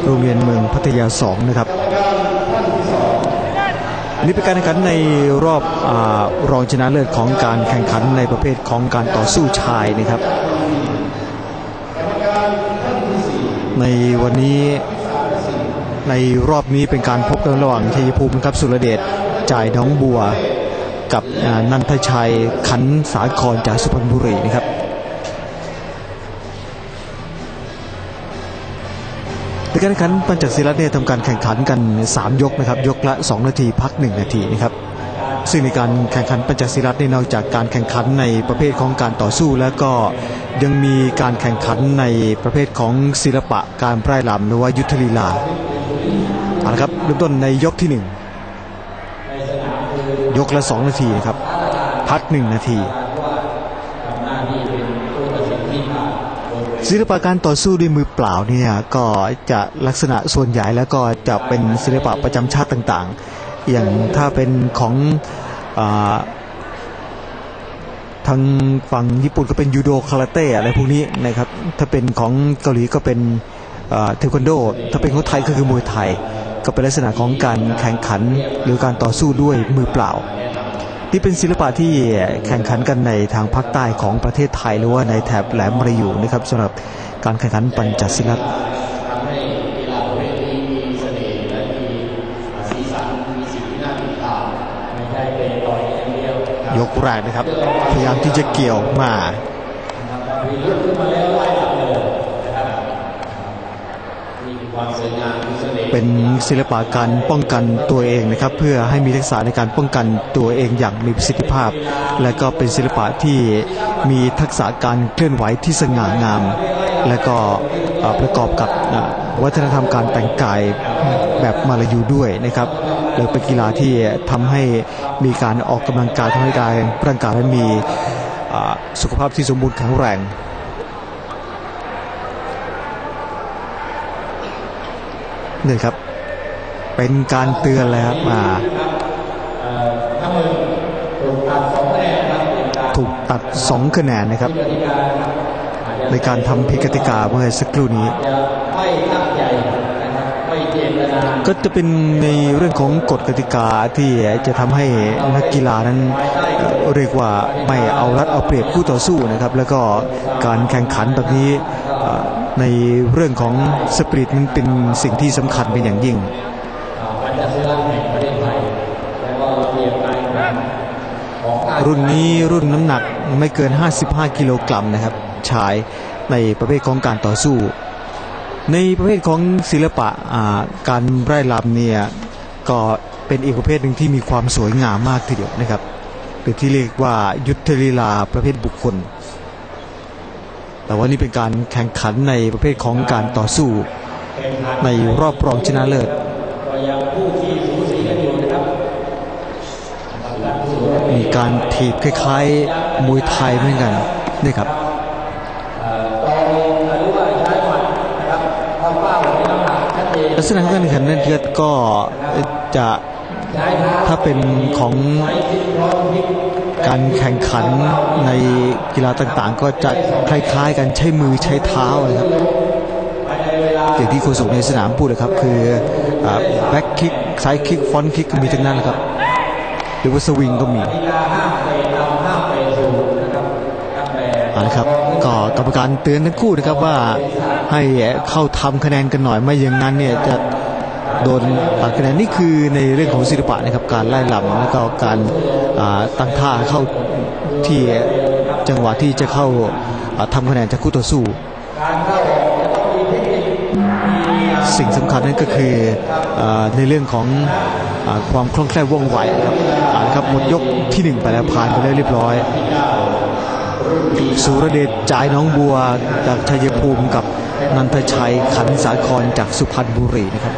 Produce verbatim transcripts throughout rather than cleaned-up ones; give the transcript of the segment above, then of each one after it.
โรงเรียนเมืองพัทยาสองนะครับนี่เป็นการแข่งขันในรอบอรองชนะเลิศของการแข่งขันในประเภทของการต่อสู้ชายนะครับในวันนี้ในรอบนี้เป็นการพบกันระหว่างชัยภูมิครับสุรเดชจ่ายน้องบัวกับนันทชัยขันสาครจากสุพรรณบุรีนะครับในการแข่งขันปัญจศิลป์เนี่ยทำการแข่งขันกันสามยกนะครับยกละสองนาทีพักหนึ่งนาทีนะครับซึ่งในการแข่งขันปัญจศิลป์นี่นอกจากการแข่งขันในประเภทของการต่อสู้แล้วก็ยังมีการแข่งขันในประเภทของศิลปะการไพร่รำหรือว่ายุทธลีลาเอาละครับเริ่มต้นในยกที่หนึ่งยกละสองนาทีนะครับพักหนึ่งนาทีศิลปะการต่อสู้ด้วยมือเปล่าเนี่ยก็จะลักษณะส่วนใหญ่แล้วก็จะเป็นศิลปะประจำชาติต่างๆอย่างถ้าเป็นของทางฝั่งญี่ปุ่นก็เป็นยูโดคาราเต้อะไรพวกนี้นะครับถ้าเป็นของเกาหลีก็เป็นเทควันโดถ้าเป็นของไทยก็คือมวยไทยก็เป็นลักษณะของการแข่งขันหรือการต่อสู้ด้วยมือเปล่าที่เป็นศิลปะที่แข่งขันกันในทางภาคใต้ของประเทศไทยหรือว่าในแถบแหลมมรยูนะครับสำหรับการแข่งขันปัญจศิลป์ยกแรกนะครับพยายามที่จะเกี่ยวมาเป็นศิลปะการป้องกันตัวเองนะครับเพื่อให้มีทักษะในการป้องกันตัวเองอย่างมีประสิทธิภาพและก็เป็นศิลปะที่มีทักษะการเคลื่อนไหวที่สง่างามและก็ประกอบกับวัฒนธรรมการแต่งกายแบบมาลายูด้วยนะครับและเป็นกีฬาที่ทำให้มีการออกกำลังกายทำให้ร่างกายนั้นมีสุขภาพที่สมบูรณ์แข็งแรงนี่ครับเป็นการเตือนเลยครับมาถูกตัดสองคะแนนนะครับในการทำผิดกติกาเมื่อสักครู่นี้ก็จะเป็นในเรื่องของกฎกติกาที่จะทำให้นักกีฬานั้นเรียกว่าไม่เอารัดเอาเปรียบคู่ต่อสู้นะครับแล้วก็การแข่งขันแบบนี้ในเรื่องของสปิริตมันเป็นสิ่งที่สำคัญเป็นอย่างยิ่งรุ่นนี้รุ่นน้ำหนักไม่เกินห้าสิบห้ากิโลกรัมนะครับชายในประเภทของการต่อสู้ในประเภทของศิลปะการไร่รำเนี่ยก็เป็นอีกประเภทหนึ่งที่มีความสวยงามมากทีเดียวนะครับหรือที่เรียกว่ายุทธลีลาประเภทบุคคลแต่ว่านี่เป็นการแข่งขันในประเภทของการต่อสู้ในรอบรองชนะเลิศมีการถีบคล้ายๆมวยไทยเหมือนกันนี่ครับลักษณะของการแข่งขันนั้นก็จะถ้าเป็นของการแข่งขันในกีฬาต่างๆก็จะคล้ายๆกันใช้มือใช้เท้านะครับอย่างที่โค้ชในสนามพูดเลยครับคือแบ็คคิกไซด์คิกฟรอนต์คิกก็มีทั้งนั้นนะครับหรือว่าสวิงก็มีนะครับก็กรรมการเตือนทั้งคู่นะครับว่าให้เข้าทำคะแนนกันหน่อยไม่อย่างนั้นเนี่ยจะโดนตัดคะแนนนี่คือในเรื่องของศิลปะนะครับการไล่ลำแล้วก็การตั้งท่าเข้าที่จังหวะที่จะเข้าทำคะแนนจากคู่ต่อสู้สิ่งสำคัญนั่นก็คือในเรื่องของความคล่องแคล่วว่องไวครับหมดยกที่หนึ่งไปแล้วผ่านไปแล้วเรียบร้อยสุรเดชจ่ายน้องบัวจากชัยภูมิกับนันทชัยขันสาครจากสุพรรณบุรีนะครับ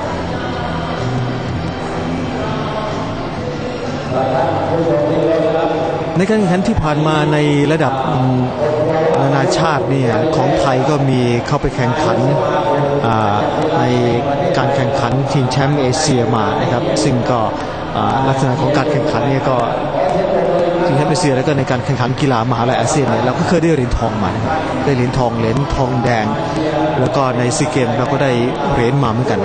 ในการแข่งขันที่ผ่านมาในระดับนานาชาติเนี่ยของไทยก็มีเข้าไปแข่งขันในการแข่งขันทีมแชมป์เอเชียมานะครับซึ่งก็ลักษณะของการแข่งขันเนี่ยก็ทีมแชมป์เอเซียแล้วก็ในการแข่งขันกีฬามหาลัยอาเซียนเนี่ยเราก็เคยได้เหรียญทองมานะครับได้เหรียญทองเหรียญทองแดงแล้วก็ในซีเกมเราก็ได้เหรียญมาเหมือนกัน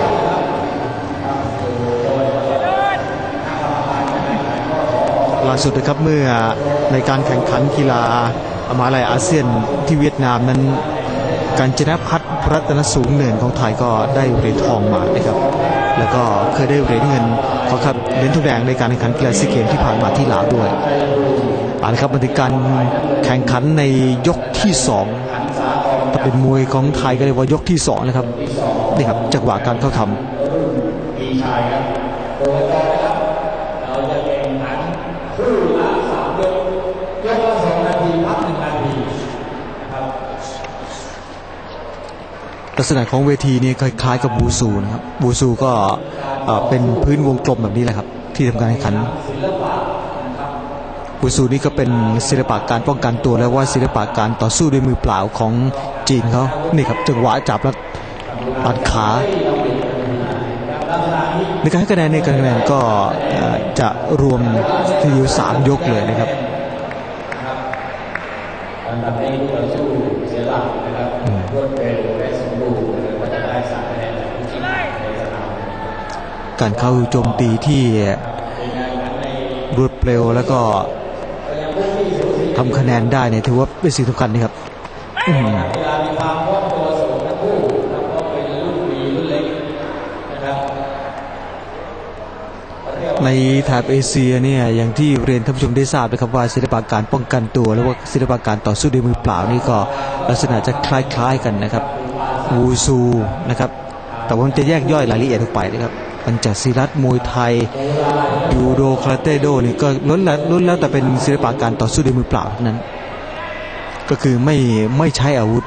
ล่าสุดนะครับเมื่อในการแข่งขันกีฬามหาลัยอาเซียนที่เวียดนามนั้นการจนะพัฒน์รัตนสูงเนินของไทยก็ได้เหรียญทองมานะครับแล้วก็เคยได้เหรียญเงินขอครับเหรียญทองแดงในการแข่งขันกีฬาซีเกมที่ผ่านมาที่ลาวด้วยเอาละครับมาถึงการแข่งขันในยกที่สองถ้าเป็นมวยของไทยก็เรียกว่ายกที่สองนะครับนี่ครับจังหวะการเข้าทำลักษณะของเวทีนี่คล้ายๆกับบูซูนะครับบูซูก็เป็นพื้นวงกลมแบบนี้แหละครับที่ทำการแข่งขันบูซูนี่ก็เป็นศิลปะการป้องกันตัวและว่าศิลปะการต่อสู้ด้วยมือเปล่าของจีนเขานี่ครับจังหวะจับแล้วตัดขาในการให้คะแนนในการคะแนนก็จะรวมทีเดียวสามยกเลยนะครับการเข้าโจมตีที่รวดเร็วแล้วก็ทำคะแนนได้เนี่ยถือว่าเป็นสิ่งสำคัญนะครับในแถบเอเชียเนี่ยอย่างที่เรียนท่านผู้ชมได้ทราบนะครับว่าศิลปะการป้องกันตัวหรือว่าศิลปะการต่อสู้ด้วยมือเปล่านี่ก็ลักษณะจะคล้ายๆกันนะครับวูซูนะครับแต่ว่ามันจะแยกย่อยรายละเอียดออกไปนะครับปัญจศีลัตมวยไทยยูโดคาราเต้โดนี่ก็ล้วนแล้วล้วนแล้วแต่เป็นศิลปะการต่อสู้ด้วยมือเปล่านั้นก็คือไม่ไม่ใช้อาวุธ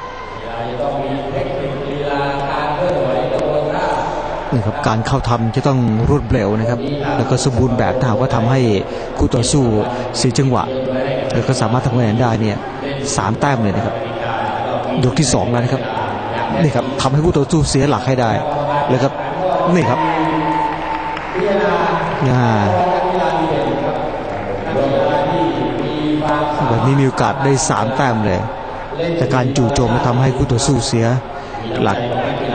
นะครับการเข้าทำจะต้องรวดเร็วนะครับแล้วก็สมบูรณ์แบบถ้าหากว่าทำให้คู่ต่อสู้เสียจังหวะแล้วก็สามารถทำคะแนนได้เนี่ยสามแต้มเลยนะครับยกที่สองแล้วนะครับนี่ครับทำให้คู่ต่อสู้เสียหลักให้ได้แล้วครับนี่ครับแบบนี้มีโอกาสได้สามแต้มเลยแต่การจู่โจมมาทำให้คู่ต่อสู้เสียหลัก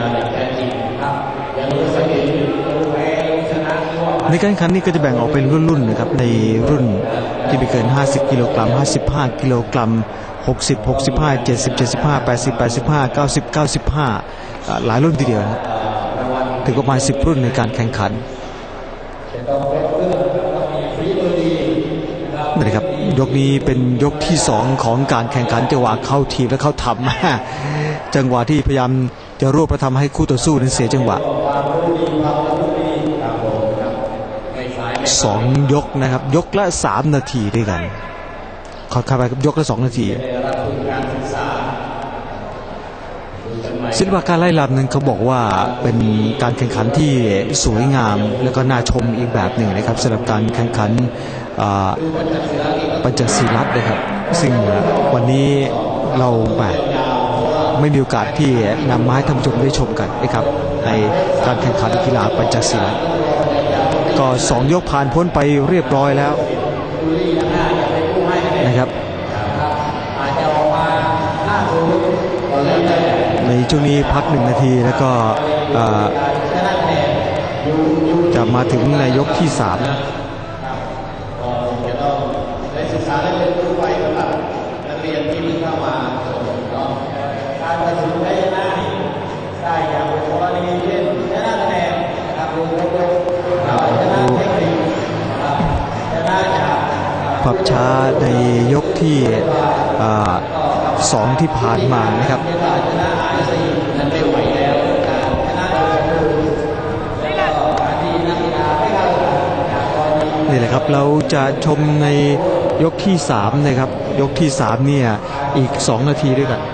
ในการแข่งขันนี้ก็จะแบ่งออกเป็นรุ่นๆนะครับในรุ่นที่ไม่เกินห้าสิบกิโลกรัมห้าสิบห้ากิโลกรัมหกสิบ หกสิบห้า เจ็ดสิบ เจ็ดสิบห้า แปดสิบ แปดสิบห้า เก้าสิบ เก้าสิบห้าหลายรุ่นทีเดียวนะถึงประมาณสิบรุ่นในการแข่งขันนะครับยกนี้เป็นยกที่สองของการแข่งขันจังหวะเข้าทีมและเข้าทำจังหวะที่พยายามจะรวบประทำให้คู่ต่อสู้นั้นเสียจังหวะสองยกนะครับยกละสามนาทีด้วยกันขอเข้าไปกับยกละสองนาทีศิลปะการไล่ลำนั้นเขาบอกว่าเป็นการแข่งขันที่สวยงามแล้วก็น่าชมอีกแบบหนึ่งนะครับสำหรับการแข่งขันปัญจศีลัตนะครับซึ่งวันนี้เราแบบไม่มีโอกาสที่นำมาให้ท่านผู้ชมได้ชมกันนะครับในการแข่งขันกีฬาปัญจศีลัตก็สองยกผ่านพ้นไปเรียบร้อยแล้วนะครับในช่วงนี้พักหนึ่งนาทีแล้วก็จะมาถึงในยกที่สามภาพช้าในยกที่สองที่ผ่านมานะครับนี่แหละครับเราจะชมในยกที่สามนะครับยกที่สามเนี่ยอีกสองนาทีด้วยกัน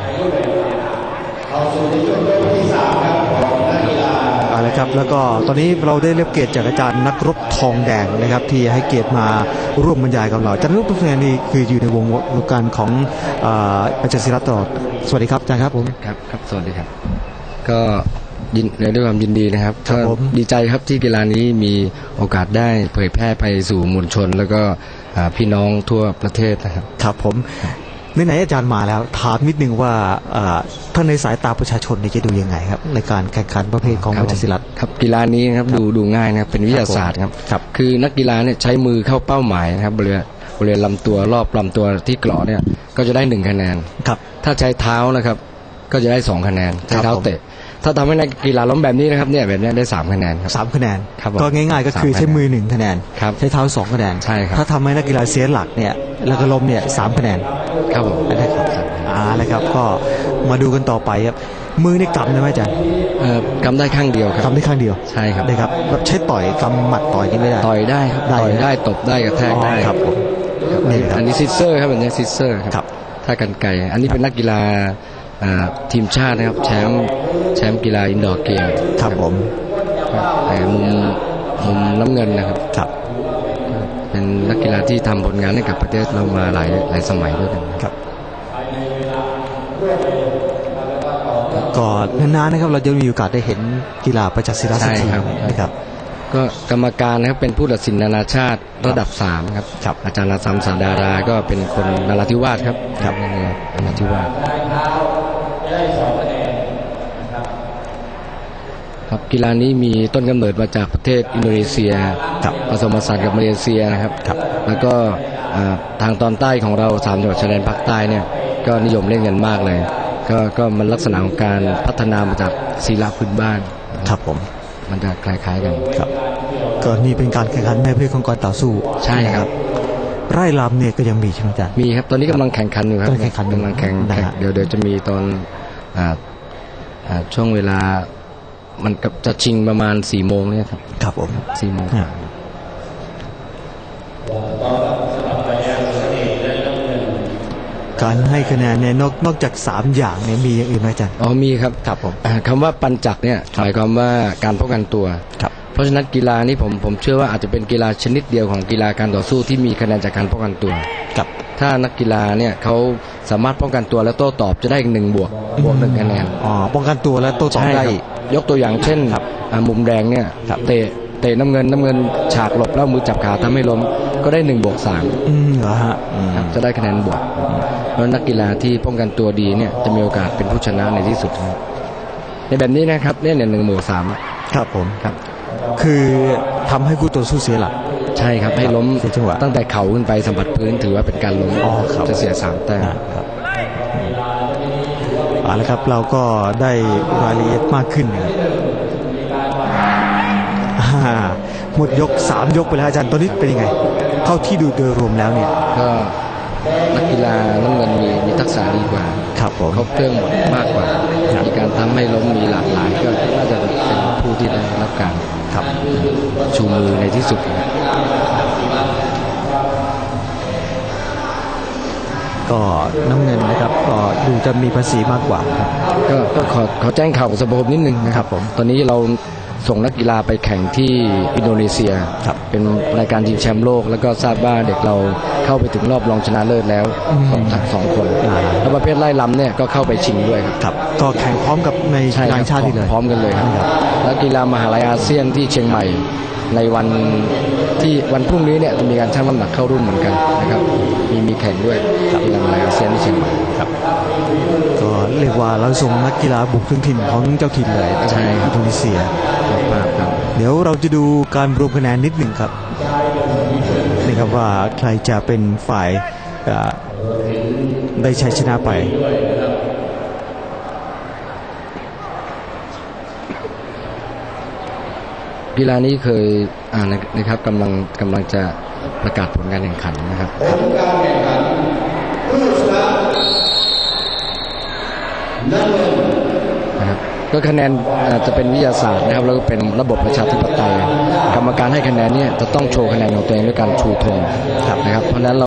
อะไรครับแล้วก็ตอนนี้เราได้รับเกียรติจากอาจารย์นักรบทองแดงนะครับที่ให้เกียรติมาร่วมบรรยายกับเราอาจารย์นักรบทองแดงนี่คืออยู่ในวงวงการของปัญจศีลัตตลอดสวัสดีครับอาจารย์ครับผมครับครับสวัสดีครับก็ยินด้วยความยินดีนะครับก็ดีใจครับที่กีฬานี้มีโอกาสได้เผยแพร่ไปสู่มวลชนแล้วก็พี่น้องทั่วประเทศนะครับครับผมไหนๆอาจารย์มาแล้วถามนิดนึงว่าท่านในสายตาประชาชนจะดูยังไงครับในการแข่งขันประเภทของมัจจศิลัดครับกีฬานี้ครับดูดูง่ายนะครับเป็นวิทยาศาสตร์ครับครับคือนักกีฬาเนี่ยใช้มือเข้าเป้าหมายนะครับบริเวณบริเวณลำตัวรอบลำตัวที่เกราะเนี่ยก็จะได้หนึ่งคะแนนครับถ้าใช้เท้านะครับก็จะได้สองคะแนนใช้เท้าเตะถ้าทำให้นักกีฬาล้มแบบนี้นะครับเนี่ยแบบนี้ได้สามคะแนนครับสามคะแนนก็ง่ายๆก็คือใช้มือหนึ่งคะแนนใช้เท้าสองคะแนนใช่ครับถ้าทำให้นักกีฬาเสียหลักเนี่ยแล้วก็ล้มเนี่ยสามคะแนนครับผมนะครับอ่าแล้วครับก็มาดูกันต่อไปครับมือนี่กำได้ไหมอาจารย์เอ่อกำได้ข้างเดียวครับกำได้ข้างเดียวใช่ครับได้ครับแบบใช้ต่อยกำหมัดต่อยนี่ไม่ได้ต่อยได้ครับต่อยได้ตบได้กระแทกได้ครับผมอันนี้ซิสเซอร์ครับอันนี้ซิสเซอร์ครับถ้ากันไกอันนี้เป็นนักกีฬาทีมชาตินะครับแชมป์แชมป์กีฬาอินดอร์เกมครับผมมุมมุมน้ำเงินนะครับครับเป็นนักกีฬาที่ทำผลงานให้กับประเทศเรามาหลายหลายสมัยด้วยกันครับก็นานๆนะครับเราจะมีโอกาสได้เห็นกีฬาประจักษ์ศิลป์สักทีนะครับก็กรรมการนะครับเป็นผู้ตัดสินนานาชาติระดับสามครับอาจารย์รัตน์สาดาราก็เป็นคนนราธิวาสครับครับนราธิวาสครับกีฬานี้มีต้นกำเนิดมาจากประเทศอินโดนีเซียผสมผสานกับมาเลเซียนะครับแล้วก็ทางตอนใต้ของเราสามจังหวัดชายแดนภาคใต้เนี่ยก็นิยมเล่นกันมากเลยก็ก็มันลักษณะของการพัฒนามาจากศิลปะพื้นบ้านครับผมมันจะคล้ายๆกันครับก็นี่เป็นการแข่งขันในประเภทของการต่อสู้ใช่ครับไร่ลำเนี่ยก็ยังมีใช่ไหมอาจารย์มีครับตอนนี้กำลังแข่งขันอยู่ครับกำลังแข่งขันกำลังแข่งเดี๋ยวเดี๋ยวจะมีตอนช่วงเวลามันจะชิงประมาณสี่โมงเนี่ยครับครับผมสี่โมงการให้คะแนนเนี่ยนอกนอกจากสามอย่างเนี่ยมีอย่างอื่นไหมอาจารย์อ๋อมีครับครับผมคำว่าปัญจักเนี่ยหมายความว่าการป้องกันตัวครับเพราะฉะนั้นกีฬานี้ผมผมเชื่อว่าอาจจะเป็นกีฬาชนิดเดียวของกีฬาการต่อสู้ที่มีคะแนนจากการป้องกันตัวครับถ้านักกีฬาเนี่ยเขาสามารถป้องกันตัวและโต้ตอบจะได้อีกหนึ่งบวกบวกหนึ่งคะแนนอ๋อป้องกันตัวและโต้ตอบได้ยกตัวอย่างเช่นมุมแดงเนี่ยเตะเตะน้ำเงินน้ำเงินฉากหลบแล้วมือจับขาทำให้ล้มก็ได้หนึ่งบวกสามอืมเหรอฮะจะได้คะแนนบวกเพราะนักกีฬาที่ป้องกันตัวดีเนี่ยจะมีโอกาสเป็นผู้ชนะในที่สุดในแบบนี้นะครับเนี่ยหนึ่งบวกสามครับผมครับคือทำให้คู่ต่อสู้เสียหลักใช่ครับให้ล้มตั้งแต่เข่าขึ้นไปสัมผัสพื้นถือว่าเป็นการล้มจะเสียสามแต้มครับเอาละครับเราก็ได้รายละเอียดมากขึ้นหมดยกสามยกไปแล้วอาจารย์ตอนนี้เป็นยังไงเท่าที่ดูโดยรวมแล้วเนี่ยก็นักกีฬาน้ำเงินมีมีทักษะดีกว่าครับผมเขาเครื่องหมดมากกว่ามีการทำให้ล้มมีหลากหลายก็น่าจะเป็นผู้ที่ได้รับการครับชูมือในที่สุดก็น้ำเงินนะครับก็ดูจะมีภาษีมากกว่าก็ก็ขอขอแจ้งข่าวสมบูรณ์นิดนึงนะครับผมตอนนี้เราส่งนักกีฬาไปแข่งที่อินโดนีเซียเป็นรายการชิงแชมป์โลกแล้วก็ทราบว่าเด็กเราเข้าไปถึงรอบรองชนะเลิศแล้วทั้งสองคนแล้วประเภทไล่ลำเนี่ยก็เข้าไปชิงด้วยครับก็แข่งพร้อมกับในงานชาติเลยพร้อมกันเลยครับแล้วกีฬามหาลัยอาเซียนที่เชียงใหม่ในวันที่วันพรุ่งนี้เนี่ยจะมีการชั่งน้ำหนักเข้ารุ่นเหมือนกันนะครับมีมีแข่งด้วยกีฬามหาลัยอาเซียนที่เชียงใหม่ครับก็เรียกว่าเราส่งนักกีฬาบุกถึงถิ่นของเจ้าถิ่นเลยใช่อินโดนีเซียครับเดี๋ยวเราจะดูการรวมคะแนนนิดหนึ่งครับนี่ครับว่าใครจะเป็นฝ่ายได้ชัยชนะไปกีฬานี้เคยอ่านะครับกำลังกำลังจะประกาศผลการแข่งขันนะครับนะครับก็คะแนนจะเป็นวิทยาศาสตร์นะครับแล้วก็เป็นระบบประชาธิปไตยกรรมการให้คะแนนเนี่ยจะต้องโชว์คะแนนของตัวเองด้วยการชูธงนะครับเพราะฉะนั้นเรา